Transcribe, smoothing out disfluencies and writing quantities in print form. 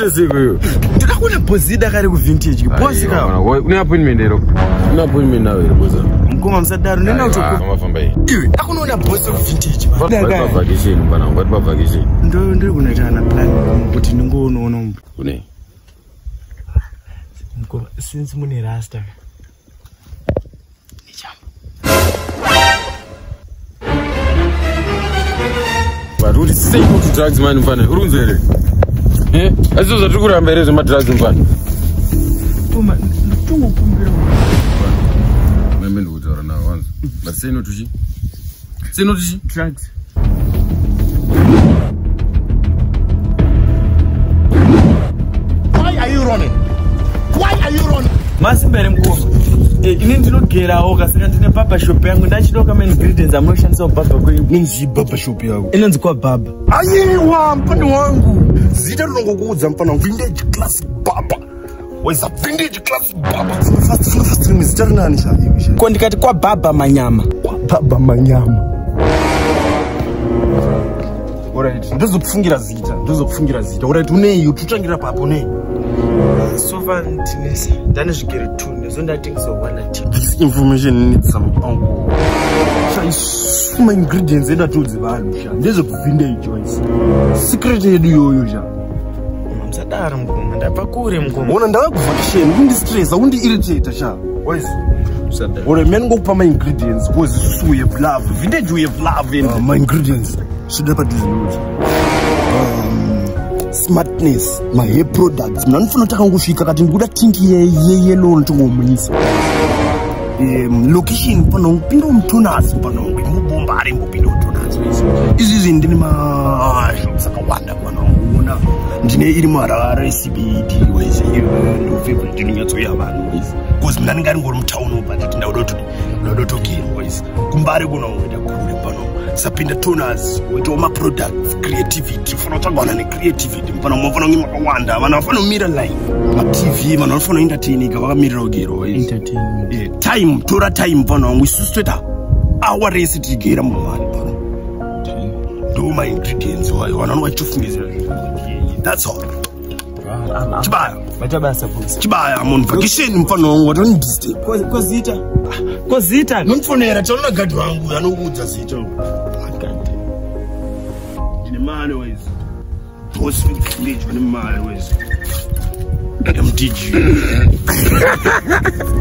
Siko. Ndakakuna bozida kare ku vintage. Boss ka. Une appointment ero. Une appointment nawe boss. Mkoma msadaro nenda utoko. Kama famba hii. Iwe akunoona boss ku vintage. Ndaka vacation bana, ngati pa vacation. Ndo kunaita na plan kuti ndingoona umbu. Kune. Mkoma since mune rasta. But what is saying to drugs man mfana? Urunzere. Azizo za tukuramba ere zema drugs mfana. Puma tungu kumbira. Mimi ndo kutora na wanza. But say no to she. Say no to she. Drugs. Why are you running? Why are you running? Masimbere mkoma. Ini ndinogerawo kasika ndine Babershop yangu ndachidoka main ingredients amunoshandisa baba kwenyu. Ninji Babershop yangu. Inonzi kwa baba. Ayiwa mpani wangu. Zita rinongokuudza mpana vintage classic baba. Weza vintage classic baba. First name zita rinani sha. Ko ndikati kwa baba manyama. Kwa baba manyama. Alright, ndozokufungira zita. Alright, uneyi ututangira papo nei. So far ndinesa. Ndane zvigere 2 nezondatengesa 1 tip. This information needs some power. My ingredients enda tudzi vanhu sha. Ndezvokuvintage wise. Secret yedu yoyo sha. Msadaro mkoma, ndabva kure mkoma. Ona ndakakuvakisheni, undistressa, undiirritate sha. Wise. Ore men ngokupa my ingredients because we have love. Vintage we have love in my ingredients. Should have this. Smartness, my hair products. Mna nifuna taka ngusvika kati ndikuda tinki yellow ntongomunyisa. Location pano ngipinda umtunas pano ngimubomba ari ngipinda umtunas. Izi ndine ma sakawanda pano ngona. Ndine iri marara CBD wese ndo favorite ndinyatso yavanhu wese. Because mna ngari ngori mtown but ndauda to kill wese. Kumbare kuno ngoita kuri pano. Sapinda toners with all my products, creativity. For not about creativity, but I'm not going to wonder. I'm not going to mirror line. My TV, I'm not going to entertain. I'm going to mirror gero. Entertainment. Time, Tora time, pano. We straight up. Our race to get a moment. Do my ingredients. Why? I don't know what you think. That's all. Chibaya, I'm on vacation. Pano, what don't disturb? Kozita. Non fonera, c'è una gadu wangu, ya no uza zito. Ni mane wezi. Boss village ni mane wezi. MTG.